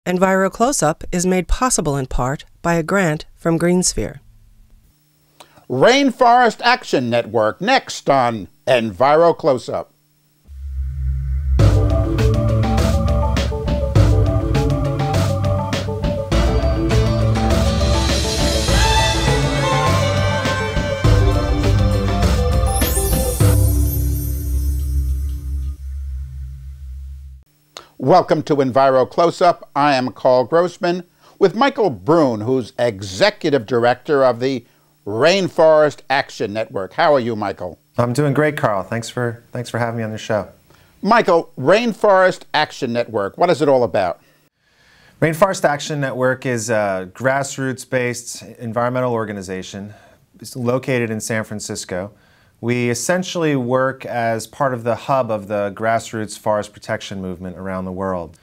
Enviro Close-Up is made possible in part by a grant from GreenSphere. Rainforest Action Network next on Enviro Close-Up. Welcome to Enviro Close-Up. I am Carl Grossman with Michael Brune, who's Executive Director of the Rainforest Action Network. How are you, Michael? I'm doing great, Carl. Thanks for having me on the show. Michael, Rainforest Action Network, what is it all about? Rainforest Action Network is a grassroots-based environmental organization. It's located in San Francisco. We essentially work as part of the hub of the grassroots forest protection movement around the world.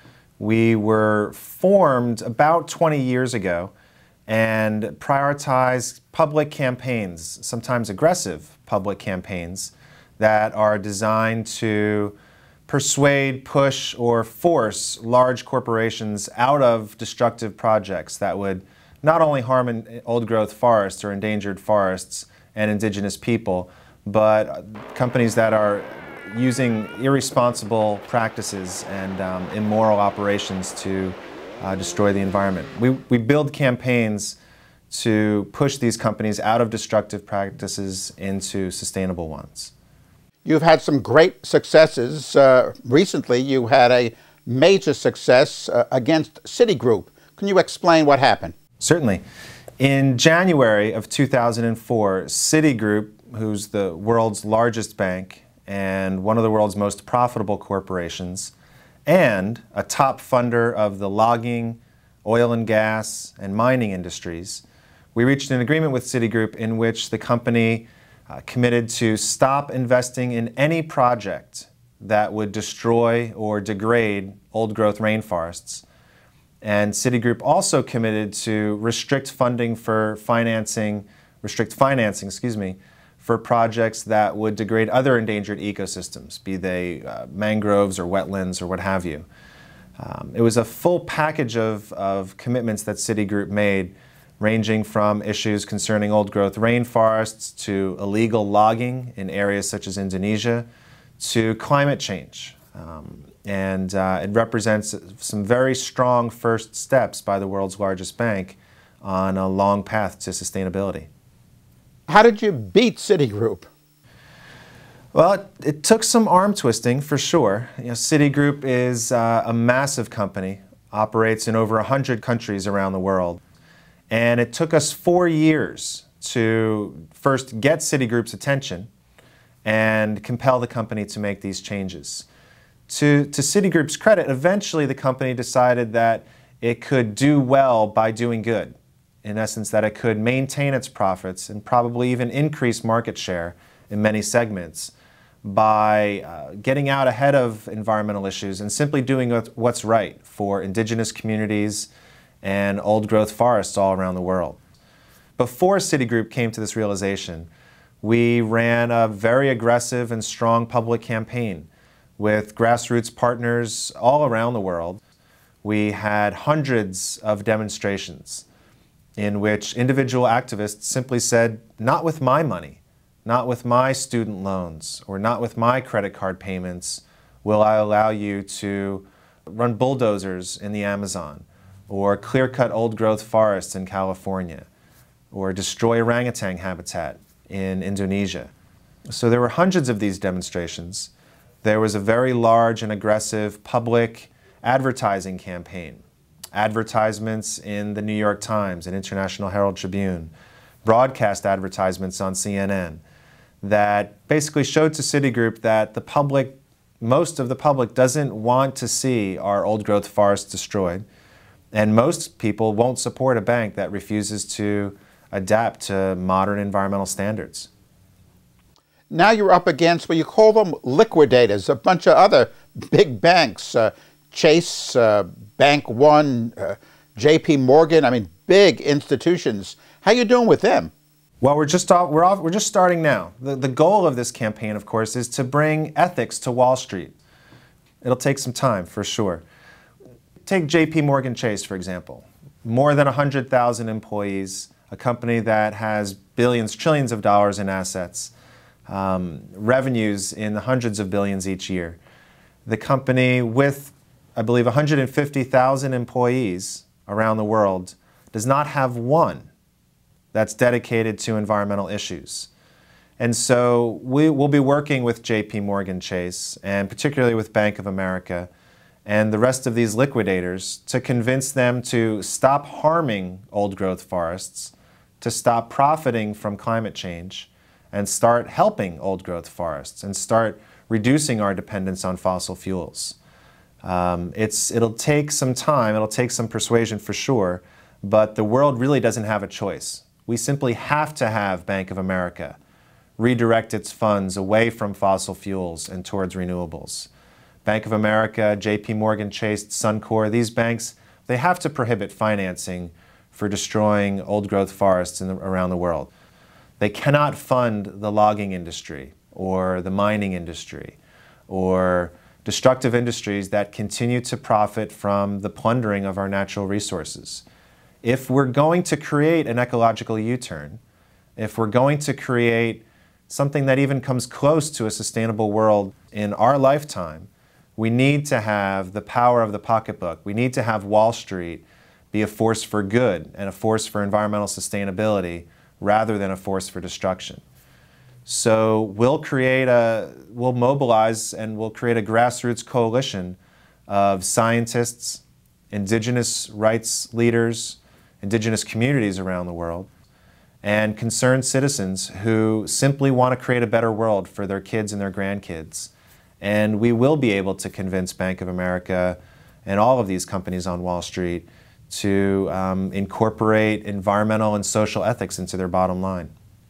We were formed about 20 years ago and prioritize public campaigns, sometimes aggressive public campaigns, that are designed to persuade, push, or force large corporations out of destructive projects that would not only harm old-growth forests or endangered forests and indigenous people, but companies that are using irresponsible practices and immoral operations to destroy the environment. We build campaigns to push these companies out of destructive practices into sustainable ones. You've had some great successes. Recently, you had a major success against Citigroup. Can you explain what happened? Certainly. In January of 2004, Citigroup, who's the world's largest bank and one of the world's most profitable corporations, and a top funder of the logging, oil and gas, and mining industries, we reached an agreement with Citigroup in which the company committed to stop investing in any project that would destroy or degrade old-growth rainforests. And Citigroup also committed to restrict financing for projects that would degrade other endangered ecosystems, be they mangroves or wetlands or what have you. It was a full package of commitments that Citigroup made, ranging from issues concerning old-growth rainforests to illegal logging in areas such as Indonesia to climate change. It represents some very strong first steps by the world's largest bank on a long path to sustainability. How did you beat Citigroup? Well, it took some arm twisting for sure. Citigroup is a massive company, operates in over 100 countries around the world. And it took us 4 years to first get Citigroup's attention and compel the company to make these changes. To Citigroup's credit, eventually the company decided that it could do well by doing good. In essence, that it could maintain its profits and probably even increase market share in many segments by getting out ahead of environmental issues and simply doing what's right for indigenous communities and old-growth forests all around the world. Before Citigroup came to this realization, we ran a very aggressive and strong public campaign with grassroots partners all around the world. We had hundreds of demonstrations in which individual activists simply said, not with my money, not with my student loans, or not with my credit card payments will I allow you to run bulldozers in the Amazon, or clear-cut old-growth forests in California, or destroy orangutan habitat in Indonesia. So there were hundreds of these demonstrations. There was a very large and aggressive public advertising campaign. Advertisements in the New York Times and International Herald Tribune, broadcast advertisements on CNN that basically showed to Citigroup that most of the public doesn't want to see our old-growth forests destroyed, and most people won't support a bank that refuses to adapt to modern environmental standards. Now you're up against what you call them liquidators, a bunch of other big banks, Chase, Bank One, JP Morgan, I mean, big institutions. How are you doing with them? Well, we're just starting now. The goal of this campaign, of course, is to bring ethics to Wall Street. It'll take some time, for sure. take JP Morgan Chase, for example. More than 100,000 employees, a company that has billions, trillions of dollars in assets, revenues in the hundreds of billions each year. The company with, I believe, 150,000 employees around the world does not have one that's dedicated to environmental issues. And so we will be working with JP Morgan Chase, and particularly with Bank of America, and the rest of these liquidators to convince them to stop harming old-growth forests, to stop profiting from climate change, and start helping old-growth forests, and start reducing our dependence on fossil fuels. It'll take some time, it'll take some persuasion for sure, but the world really doesn't have a choice. We simply have to have Bank of America redirect its funds away from fossil fuels and towards renewables. Bank of America, JP Morgan Chase, Suncor, these banks, they have to prohibit financing for destroying old-growth forests around the world. They cannot fund the logging industry or the mining industry or destructive industries that continue to profit from the plundering of our natural resources. If we're going to create an ecological U-turn, if we're going to create something that even comes close to a sustainable world in our lifetime, we need to have the power of the pocketbook. We need to have Wall Street be a force for good and a force for environmental sustainability rather than a force for destruction. So we'll mobilize and we'll create a grassroots coalition of scientists, indigenous rights leaders, indigenous communities around the world, and concerned citizens who simply want to create a better world for their kids and their grandkids. And we will be able to convince Bank of America and all of these companies on Wall Street to incorporate environmental and social ethics into their bottom line.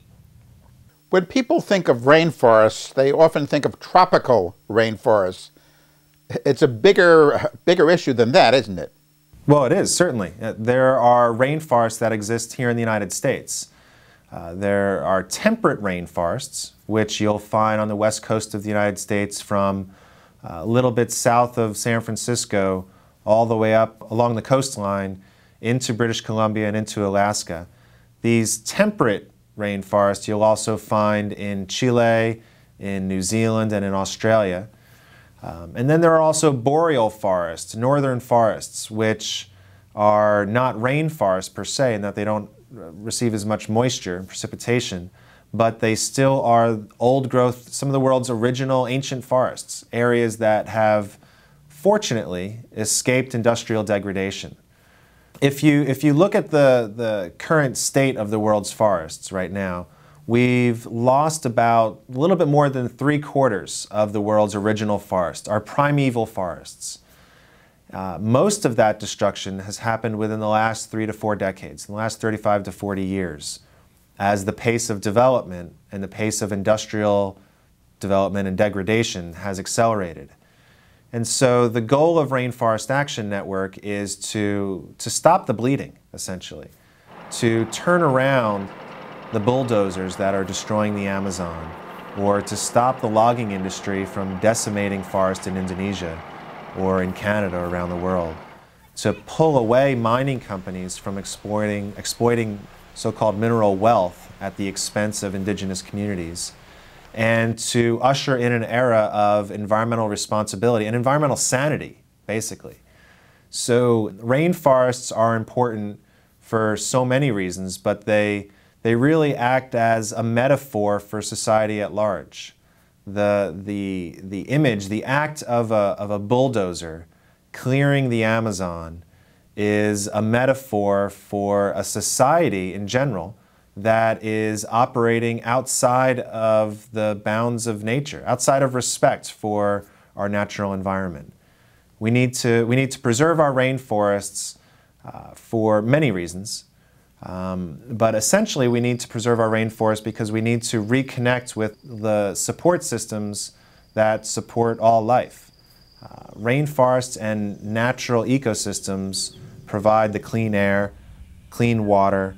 When people think of rainforests, they often think of tropical rainforests. It's a bigger issue than that, isn't it? Well, it is, certainly. There are rainforests that exist here in the United States. There are temperate rainforests, which you'll find on the west coast of the United States from a little bit south of San Francisco all the way up along the coastline into British Columbia and into Alaska. These temperate rainforests you'll also find in Chile, in New Zealand, and in Australia. And then there are also boreal forests, northern forests, which are not rainforests per se in that they don't receive as much moisture and precipitation, but they still are old growth, some of the world's original ancient forests, areas that have fortunately escaped industrial degradation. If you look at the current state of the world's forests right now, we've lost about a little bit more than 3/4 of the world's original forests, our primeval forests. Most of that destruction has happened within the last 3 to 4 decades, in the last 35 to 40 years, as the pace of development and the pace of industrial development and degradation has accelerated. And so the goal of Rainforest Action Network is to stop the bleeding, essentially, to turn around the bulldozers that are destroying the Amazon, or to stop the logging industry from decimating forests in Indonesia or in Canada or around the world, to pull away mining companies from exploiting so-called mineral wealth at the expense of indigenous communities, and to usher in an era of environmental responsibility and environmental sanity, basically. So rainforests are important for so many reasons, but they really act as a metaphor for society at large. The image, the act of a bulldozer clearing the Amazon is a metaphor for a society in general that is operating outside of the bounds of nature, outside of respect for our natural environment. We need to preserve our rainforests for many reasons, but essentially we need to preserve our rainforests because we need to reconnect with the support systems that support all life. Rainforests and natural ecosystems provide the clean air, clean water,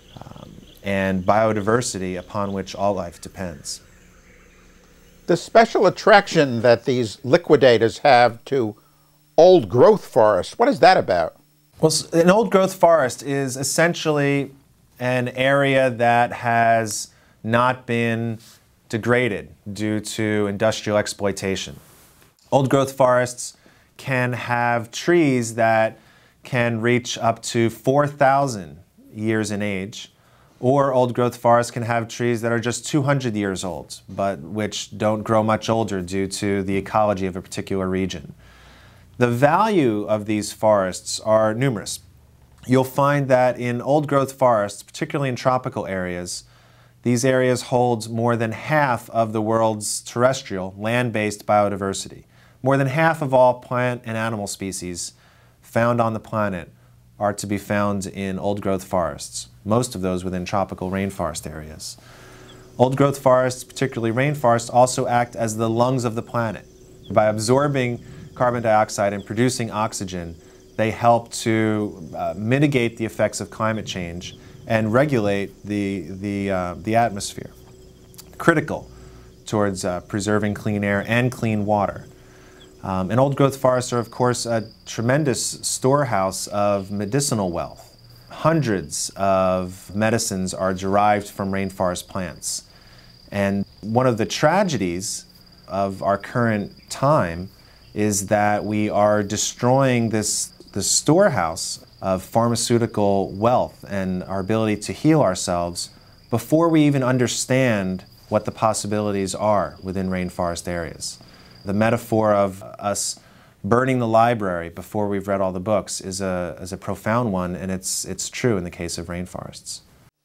and biodiversity upon which all life depends. The special attraction that these liquidators have to old growth forest. What is that about? Well, an old growth forest is essentially an area that has not been degraded due to industrial exploitation. Old growth forests can have trees that can reach up to 4,000 years in age, or old growth forests can have trees that are just 200 years old, but which don't grow much older due to the ecology of a particular region. The value of these forests are numerous. You'll find that in old growth forests, particularly in tropical areas, these areas hold more than half of the world's terrestrial, land-based biodiversity. More than half of all plant and animal species found on the planet are to be found in old growth forests, most of those within tropical rainforest areas. Old growth forests, particularly rainforests, also act as the lungs of the planet. By absorbing carbon dioxide and producing oxygen, they help to mitigate the effects of climate change and regulate the atmosphere, critical towards preserving clean air and clean water. And old growth forests are, of course, a tremendous storehouse of medicinal wealth. Hundreds of medicines are derived from rainforest plants. And one of the tragedies of our current time is that we are destroying this storehouse of pharmaceutical wealth and our ability to heal ourselves before we even understand what the possibilities are within rainforest areas. The metaphor of us burning the library before we've read all the books is a profound one, and it's true in the case of rainforests.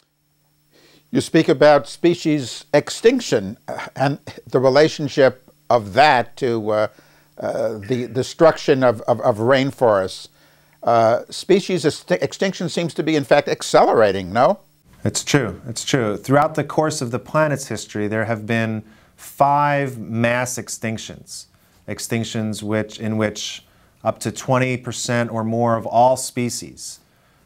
You speak about species extinction and the relationship of that to the destruction of rainforests. Species extinction seems to be, in fact, accelerating, no? It's true. It's true. Throughout the course of the planet's history, there have been 5 mass extinctions. Extinctions in which up to 20% or more of all species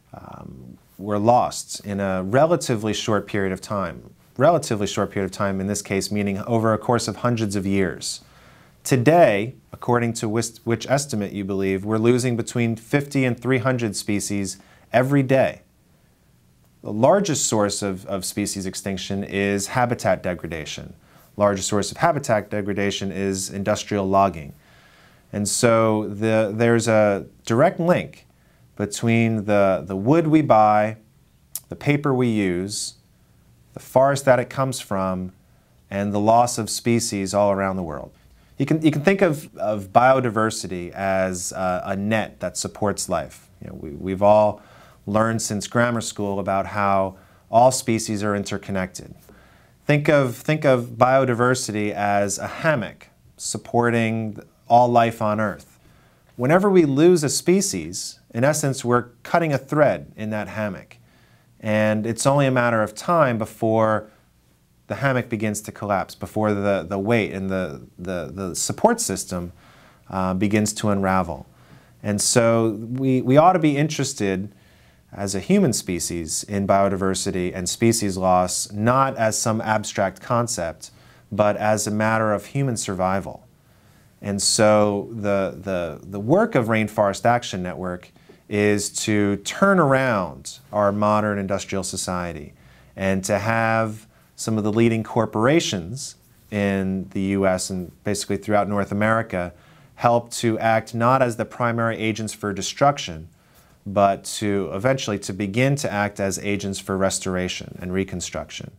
were lost in a relatively short period of time. Relatively short period of time in this case, meaning over a course of hundreds of years. Today, according to which estimate you believe, we're losing between 50 and 300 species every day. The largest source of species extinction is habitat degradation. Largest source of habitat degradation is industrial logging. And so there's a direct link between the wood we buy, the paper we use, the forest that it comes from, and the loss of species all around the world. You can think of biodiversity as a net that supports life. You know, we've all learned since grammar school about how all species are interconnected. Think of biodiversity as a hammock supporting all life on Earth. Whenever we lose a species, in essence, we're cutting a thread in that hammock. And it's only a matter of time before the hammock begins to collapse, before the weight and the support system begins to unravel. And so we ought to be interested as a human species in biodiversity and species loss, not as some abstract concept, but as a matter of human survival. And so the work of Rainforest Action Network is to turn around our modern industrial society and to have some of the leading corporations in the US and basically throughout North America help to act not as the primary agents for destruction, but to eventually to begin to act as agents for restoration and reconstruction.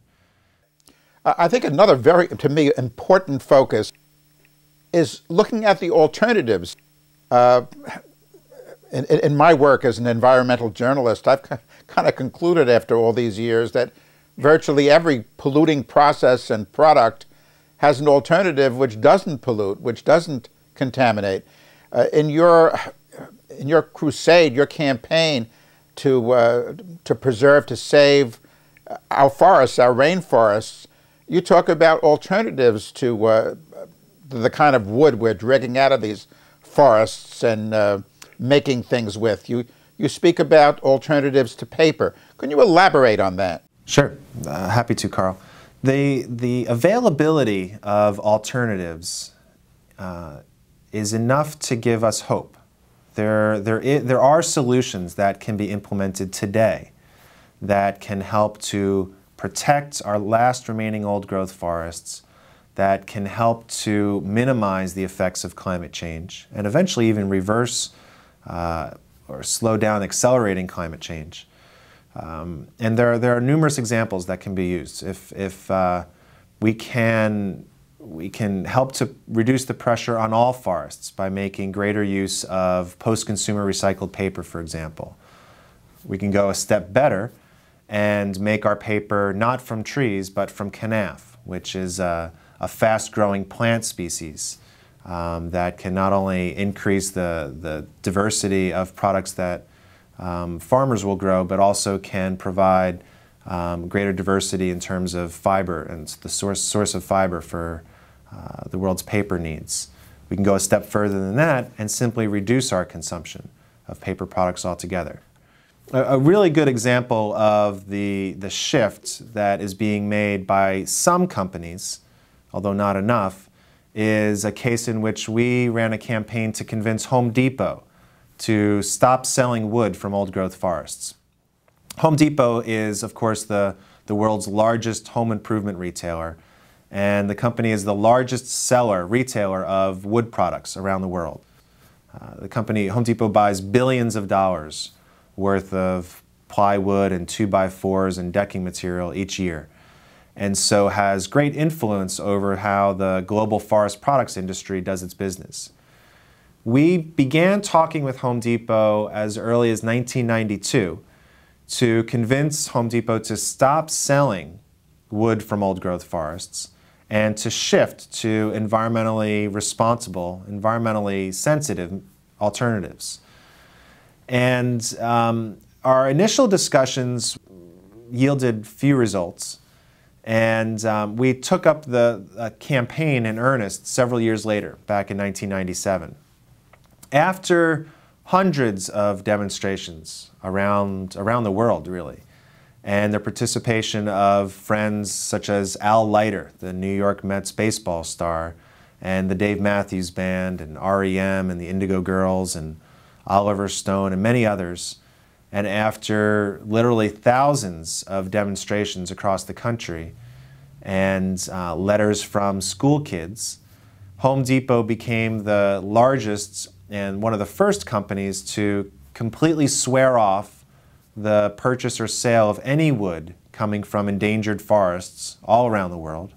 I think another very, to me, important focus is looking at the alternatives. In my work as an environmental journalist, I've kind of concluded after all these years that virtually every polluting process and product has an alternative which doesn't pollute, which doesn't contaminate. In your crusade, your campaign to preserve, to save our forests, our rainforests, you talk about alternatives to the kind of wood we're dragging out of these forests and making things with. You speak about alternatives to paper. Can you elaborate on that? Sure, happy to, Carl. The availability of alternatives is enough to give us hope. There are solutions that can be implemented today that can help to protect our last remaining old-growth forests, that can help to minimize the effects of climate change, and eventually even reverse or slow down accelerating climate change. And there are numerous examples that can be used. If we can help to reduce the pressure on all forests by making greater use of post-consumer recycled paper, for example. We can go a step better and make our paper not from trees, but from kenaf, which is a fast-growing plant species that can not only increase the diversity of products that farmers will grow, but also can provide greater diversity in terms of fiber and the source of fiber for the world's paper needs. We can go a step further than that and simply reduce our consumption of paper products altogether. A really good example of the shift that is being made by some companies, although not enough, is a case in which we ran a campaign to convince Home Depot to stop selling wood from old-growth forests. Home Depot is, of course, the world's largest home improvement retailer, and the company is the largest retailer of wood products around the world. The company, Home Depot, buys billions of dollars worth of plywood and 2x4s and decking material each year, and so has great influence over how the global forest products industry does its business. We began talking with Home Depot as early as 1992 to convince Home Depot to stop selling wood from old-growth forests and to shift to environmentally responsible, environmentally sensitive alternatives. And our initial discussions yielded few results, and we took up the campaign in earnest several years later, back in 1997. After hundreds of demonstrations around the world, really, and the participation of friends such as Al Leiter, the New York Mets baseball star, and the Dave Matthews Band, and REM, and the Indigo Girls, and Oliver Stone, and many others, and after literally thousands of demonstrations across the country and letters from school kids, Home Depot became the largest and one of the first companies to completely swear off the purchase or sale of any wood coming from endangered forests all around the world,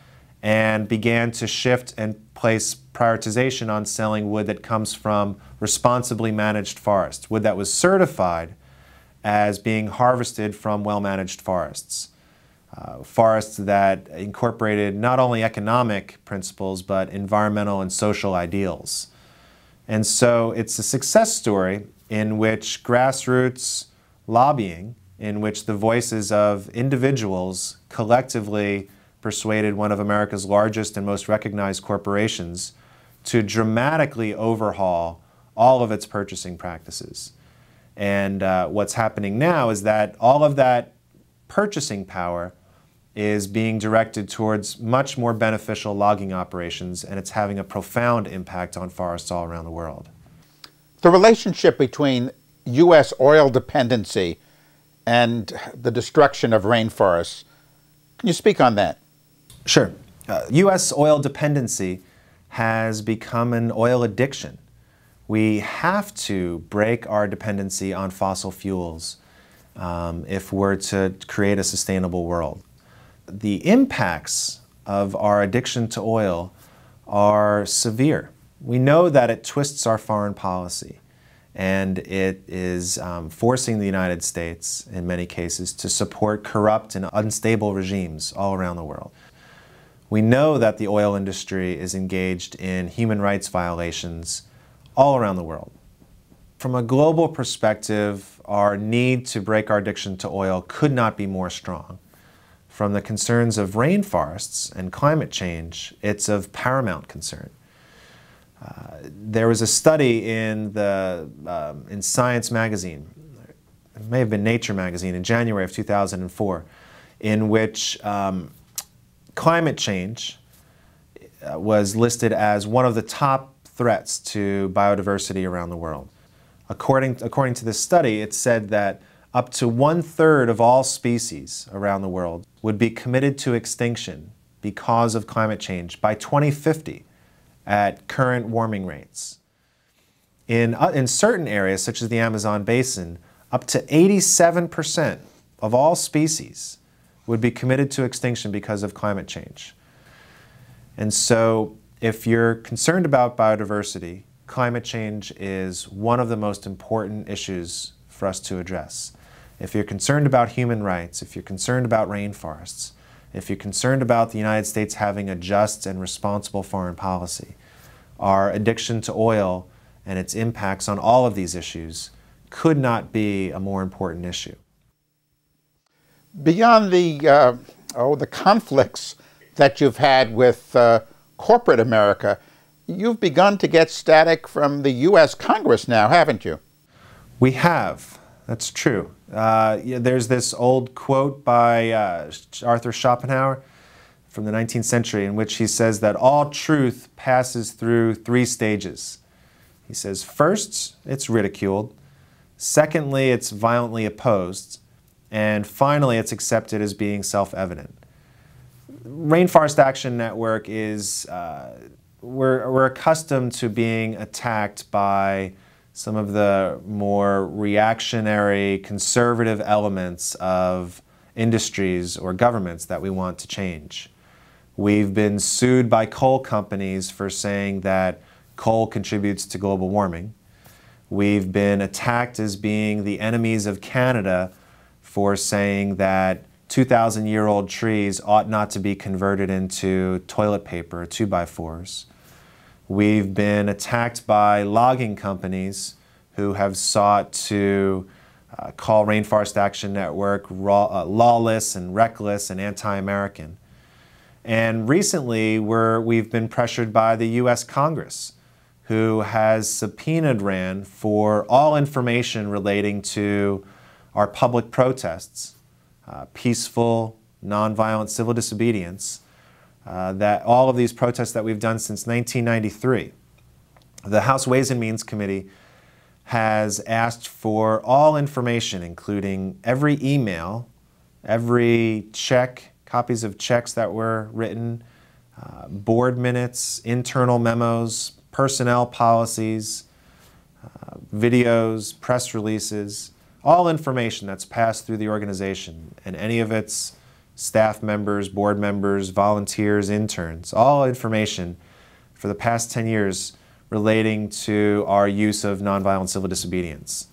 and began to shift and place prioritization on selling wood that comes from responsibly managed forests, wood that was certified as being harvested from well-managed forests. Forests that incorporated not only economic principles, but environmental and social ideals. And so it's a success story in which grassroots lobbying, in which the voices of individuals collectively persuaded one of America's largest and most recognized corporations to dramatically overhaul all of its purchasing practices. And what's happening now is that all of that purchasing power is being directed towards much more beneficial logging operations, and it's having a profound impact on forests all around the world. The relationship between U.S. oil dependency and the destruction of rainforests, can you speak on that? Sure. U.S. oil dependency has become an oil addiction. We have to break our dependency on fossil fuels if we're to create a sustainable world. The impacts of our addiction to oil are severe. We know that it twists our foreign policy, and it is forcing the United States, in many cases, to support corrupt and unstable regimes all around the world. We know that the oil industry is engaged in human rights violations all around the world. From a global perspective, our need to break our addiction to oil could not be more strong. From the concerns of rainforests and climate change, it's of paramount concern. There was a study in Science magazine, it may have been Nature magazine, in January of 2004, in which climate change was listed as one of the top threats to biodiversity around the world. According to this study, it said that up to 1/3 of all species around the world would be committed to extinction because of climate change by 2050 at current warming rates. In certain areas, such as the Amazon basin, up to 87% of all species would be committed to extinction because of climate change. And so if you're concerned about biodiversity, climate change is one of the most important issues for us to address. If you're concerned about human rights, if you're concerned about rainforests, if you're concerned about the United States having a just and responsible foreign policy, our addiction to oil and its impacts on all of these issues could not be a more important issue. Beyond the conflicts that you've had with corporate America, you've begun to get static from the U.S. Congress now, haven't you? We have. That's true. There's this old quote by Arthur Schopenhauer from the 19th century in which he says that all truth passes through 3 stages. He says, first, it's ridiculed. Secondly, it's violently opposed. And finally, it's accepted as being self-evident. Rainforest Action Network is, we're accustomed to being attacked by some of the more reactionary, conservative elements of industries or governments that we want to change. We've been sued by coal companies for saying that coal contributes to global warming. We've been attacked as being the enemies of Canada for saying that 2,000-year-old trees ought not to be converted into toilet paper or 2x4s. We've been attacked by logging companies who have sought to call Rainforest Action Network lawless and reckless and anti-American. And recently, we've been pressured by the U.S. Congress, who has subpoenaed RAND for all information relating to our public protests, peaceful, nonviolent civil disobedience, that all of these protests that we've done since 1993. The House Ways and Means Committee has asked for all information, including every email, every check, copies of checks that were written, board minutes, internal memos, personnel policies, videos, press releases, all information that's passed through the organization and any of its staff members, board members, volunteers, interns, all information for the past 10 years relating to our use of nonviolent civil disobedience.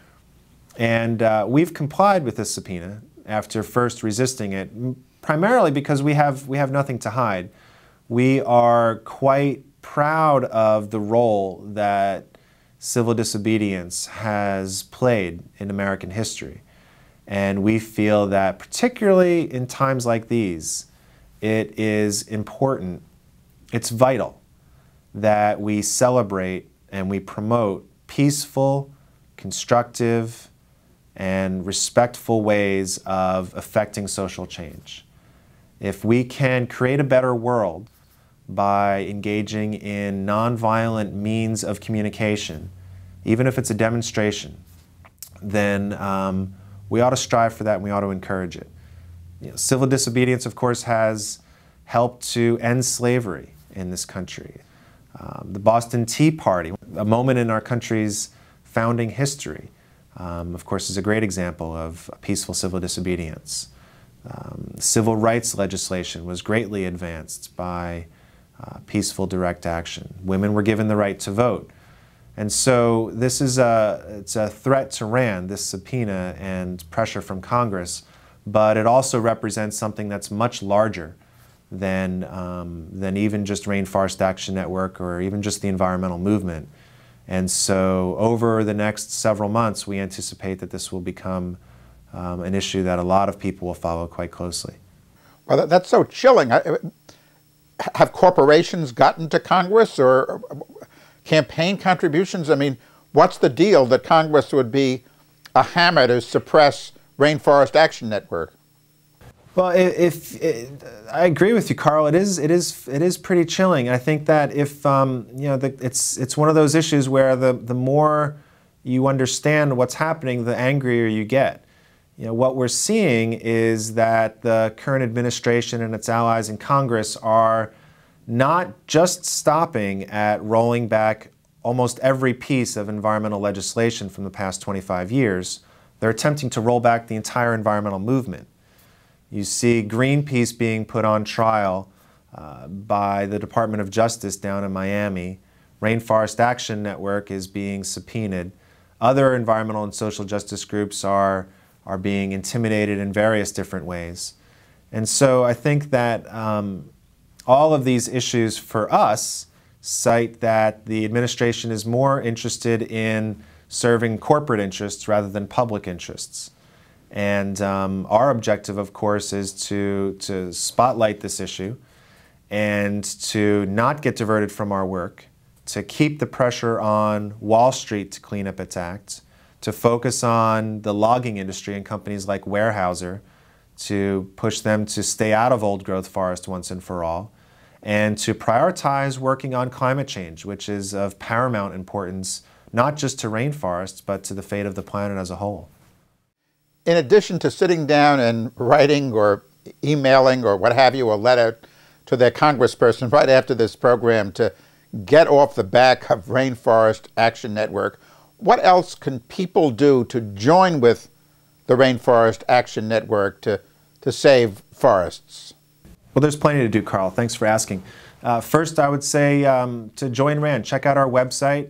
And we've complied with this subpoena after first resisting it, primarily because we have nothing to hide. We are quite proud of the role that civil disobedience has played in American history. And we feel that particularly in times like these, it is important, it's vital that we celebrate and we promote peaceful, constructive, and respectful ways of effecting social change. If we can create a better world by engaging in nonviolent means of communication, even if it's a demonstration, then we ought to strive for that and we ought to encourage it. Civil disobedience, of course, has helped to end slavery in this country. The Boston Tea Party, a moment in our country's founding history, of course, is a great example of peaceful civil disobedience. Civil rights legislation was greatly advanced by peaceful direct action. Women were given the right to vote. And so this is it's a threat to RAND, this subpoena and pressure from Congress, but it also represents something that's much larger than even just Rainforest Action Network or even just the environmental movement. And so over the next several months, we anticipate that this will become an issue that a lot of people will follow quite closely. Well, that's so chilling. Have corporations gotten to Congress or campaign contributions? I mean, what's the deal that Congress would be a hammer to suppress Rainforest Action Network? Well, I agree with you, Carl. It is pretty chilling. I think that if it's one of those issues where the more you understand what's happening, the angrier you get. What we're seeing is that the current administration and its allies in Congress are not just stopping at rolling back almost every piece of environmental legislation from the past 25 years. They're attempting to roll back the entire environmental movement. You see Greenpeace being put on trial by the Department of Justice down in Miami. Rainforest Action Network is being subpoenaed. Other environmental and social justice groups are being intimidated in various different ways. And so I think that all of these issues for us cite that the administration is more interested in serving corporate interests rather than public interests. And our objective, of course, is to spotlight this issue and to not get diverted from our work, to keep the pressure on Wall Street to clean up its act, to focus on the logging industry and companies like Weyerhaeuser, to push them to stay out of old-growth forest once and for all, and to prioritize working on climate change, which is of paramount importance, not just to rainforests, but to the fate of the planet as a whole. In addition to sitting down and writing or emailing or what have you, a letter to their congressperson right after this program to get off the back of Rainforest Action Network, what else can people do to join with the Rainforest Action Network to save forests? Well, there's plenty to do, Carl. Thanks for asking. First, I would say to join RAND, check out our website,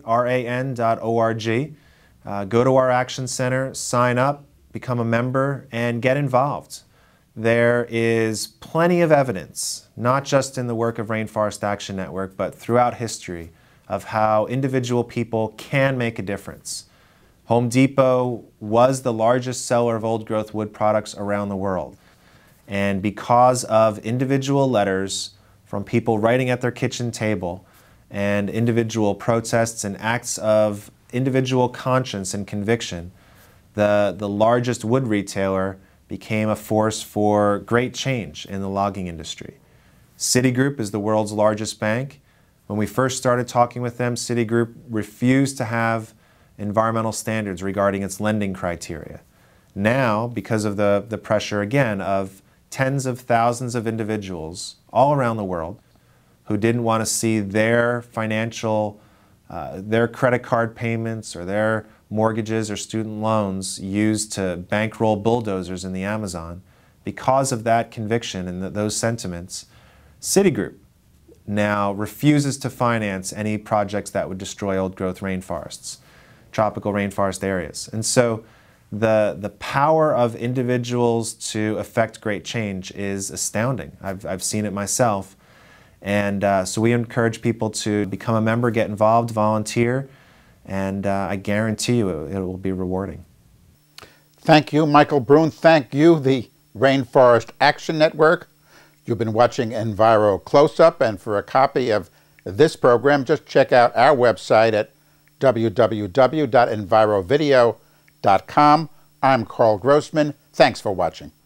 ran.org. Go to our Action Center, sign up, become a member, and get involved. There is plenty of evidence, not just in the work of Rainforest Action Network, but throughout history, of how individual people can make a difference. Home Depot was the largest seller of old-growth wood products around the world. And because of individual letters from people writing at their kitchen table and individual protests and acts of individual conscience and conviction, the largest wood retailer became a force for great change in the logging industry. Citigroup is the world's largest bank. When we first started talking with them, Citigroup refused to have environmental standards regarding its lending criteria. Now, because of the pressure, again, of tens of thousands of individuals all around the world who didn't want to see their financial, their credit card payments or their mortgages or student loans used to bankroll bulldozers in the Amazon, because of that conviction and those sentiments, Citigroup now refuses to finance any projects that would destroy old-growth rainforests, tropical rainforest areas. And so the power of individuals to affect great change is astounding. I've seen it myself. And so we encourage people to become a member, get involved, volunteer, and I guarantee you it will be rewarding. Thank you, Michael Brune. Thank you, the Rainforest Action Network. You've been watching Enviro Close-Up, and for a copy of this program, just check out our website at www.envirovideo.com. I'm Carl Grossman. Thanks for watching.